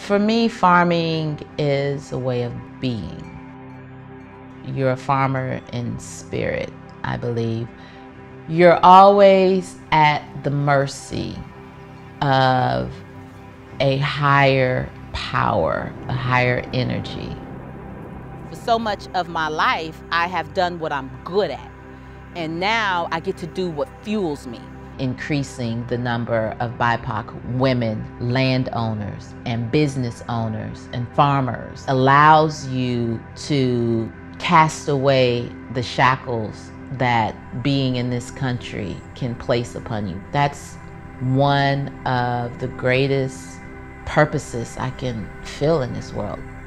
For me, farming is a way of being. You're a farmer in spirit, I believe. You're always at the mercy of a higher power, a higher energy. For so much of my life, I have done what I'm good at. And now I get to do what fuels me. Increasing the number of BIPOC women, landowners and business owners and farmers allows you to cast away the shackles that being in this country can place upon you. That's one of the greatest purposes I can feel in this world.